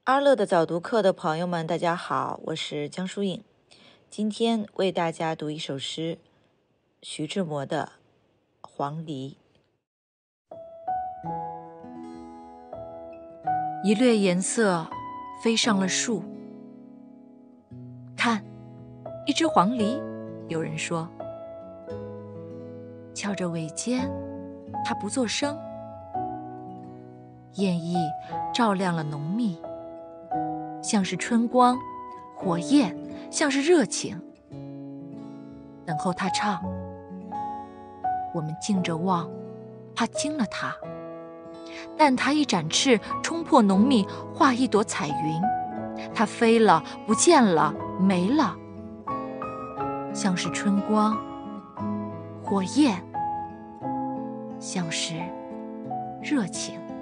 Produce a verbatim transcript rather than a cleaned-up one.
阿乐的早读课的朋友们，大家好，我是江疏影。今天为大家读一首诗，徐志摩的《黄鹂》。 一掠颜色飞上了树，看，一只黄鹂，有人说，翘着尾尖，它不作声，艳意照亮了浓密，像是春光，火焰像是热情。等候它唱，我们静着望，怕惊了它。但它一展翅，冲破浓密，画一朵彩云。它飞了，不见了，没了，像是春光，火焰，像是热情。